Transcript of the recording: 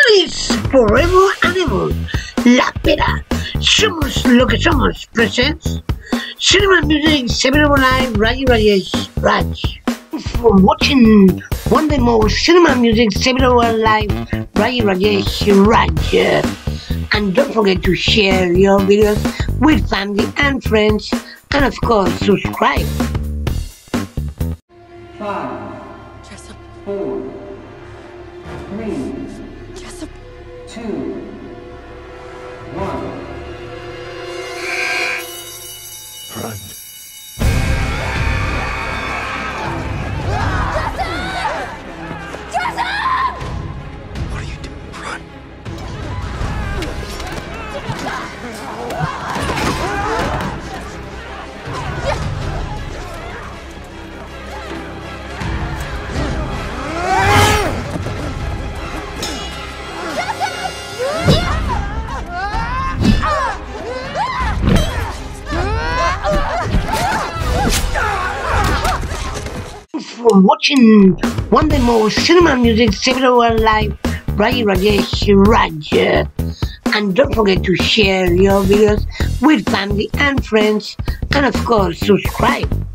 Feliz forever and ever. La Pera. Somos lo que somos. Presents Cinema Music 7 Live RAYIRAJESHRAJ. For watching one day more Cinema Music 7 Live RAYIRAJESHRAJ. And don't forget to share your videos with family and friends, and of course subscribe. 5, 4, 3, 2, 1. Run. What are you doing? Run. For watching one day more Cinema Music 7 Live RAYIRAJESHRAJ. And don't forget to share your videos with family and friends, and of course subscribe.